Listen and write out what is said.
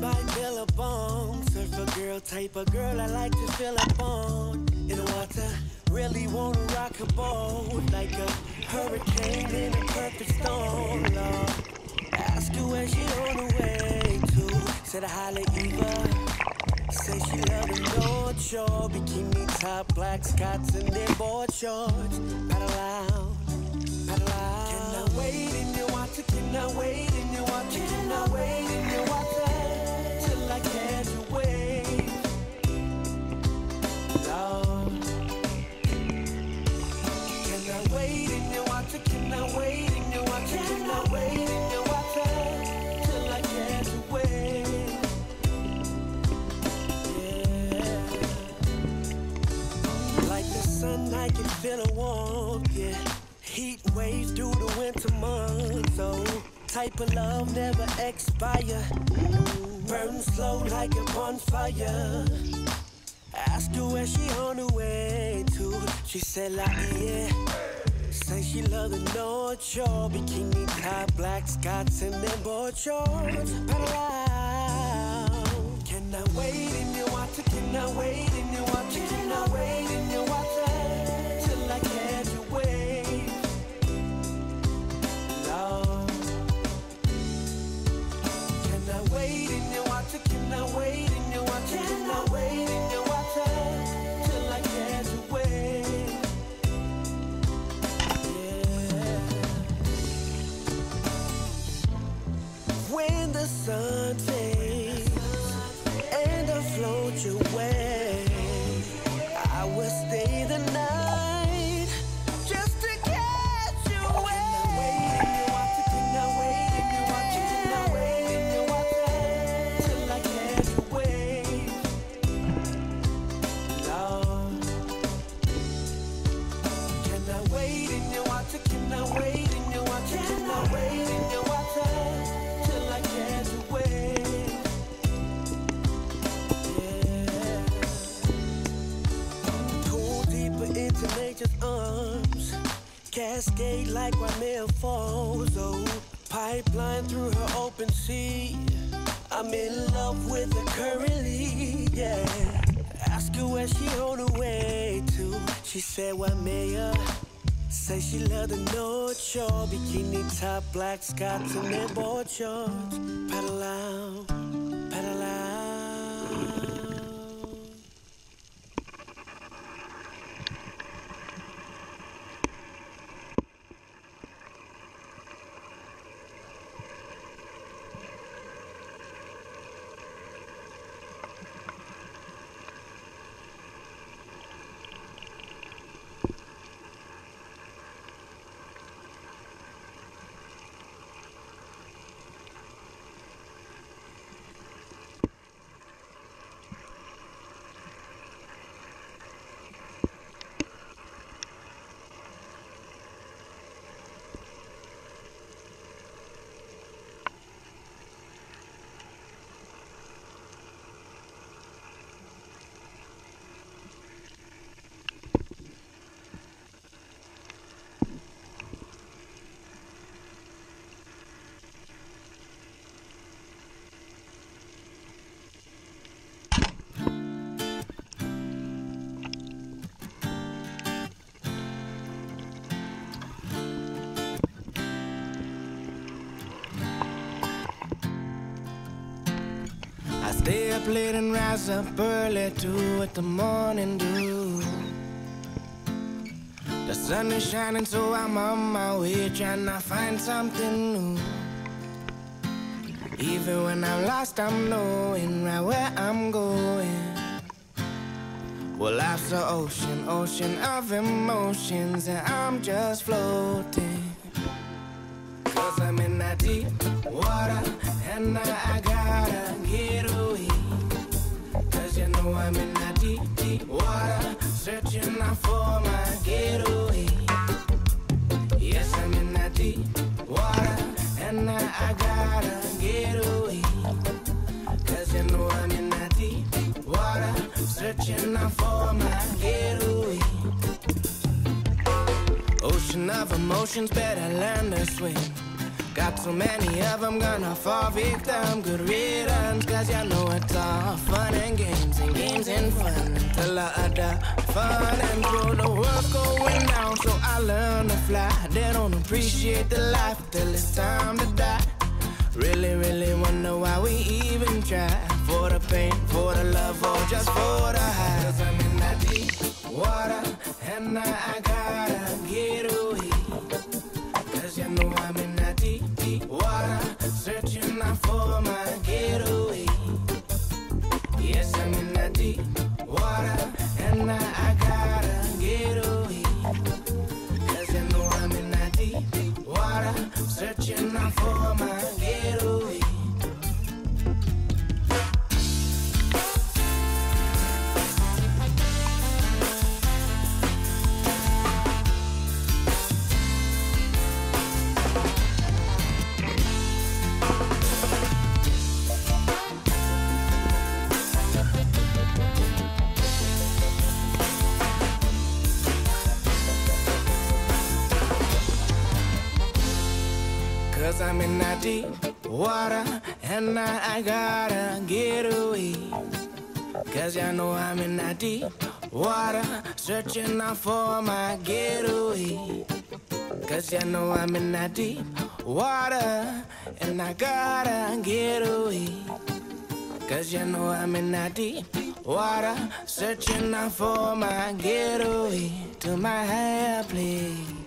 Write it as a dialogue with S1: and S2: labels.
S1: might feel a bone. Surfer girl, type of girl I like to feel up on. In the water, really wanna rock a boat. Like a hurricane in a perfect storm, Lord. Ask her where she on the way to. Said I holla Eva. Say she love the North Shore. Bikini top, black Scots and their board shorts. Paddle out, paddle out. Can I wait in your water? Can I wait in your water? Can I wait in your water till I catch a wave? Lord, can I wait in your water? Can I wait in your water? Can I wait in your water till I catch a wave? Yeah, like the sun, I can feel a warmth. Yeah. Heat waves through the winter months, oh, type of love never expire. Burn slow like a bonfire. Ask her where she on the way to. She said like yeah. Say she love the North Shore. Bikini top, black Scots and then board shorts. Paddle out. Can I wait in your water? Can I wait in your water? Can I wait in your water till I catch a wave? Can I wait in your water? Can I wait in your water? Can I wait in your water till I catch a wave? Yeah. When the sun fades and I float your way, I will stay the night just to catch you away. Can I wait in your water? Can I wait in your water till I catch a wave? Lord, can I wait in your water? Can I wait in your water? Can I wait in your water till I catch a wave? Yeah. Go deeper into nature's arms. Cascade like Rainier falls, oh, pipeline through her open sea. I'm in love with her currently, yeah. Ask her where she on her way to. She said, what mayor? Say she love the North Shore. Bikini top, black Scots and their board shorts. Paddle out, paddle out.
S2: Stay up late and rise up early too with the morning dew. The sun is shining, so I'm on my way trying to find something new. Even when I'm lost, I'm knowing right where I'm going. Well, life's an ocean, ocean of emotions, and I'm just floating. 'Cause I'm in that deep water, and I gotta get away. 'Cause you know I'm in that deep, deep water, searching out for my getaway. Yes, I'm in that deep water, and I gotta get away. 'Cause you know I'm in that deep, deep water, searching out for my getaway. Ocean of emotions, better learn to swim. Got so many of them gonna fall victim. Good riddance, cause you know it's all fun and games and fun until the other fun and true. The world's going down, so I learn to fly. They don't appreciate the life till it's time to die. Really, really wonder why we even try. For the pain, for the love, or just for the high. Cause I'm in that deep water, and I gotta get away. Cause you know I'm in that deep, deep water, searching out for my getaway. Yes, I'm in that deep water, and I gotta get away. Cause you know I'm in that deep, deep water, searching out for my getaway. Cause I'm in that deep water, and I gotta get away. Cause you know I'm in that deep water, searching out for my getaway. Cause you know I'm in that deep water, and I gotta get away. Cause you know I'm in that deep water, searching out for my getaway to my higher place.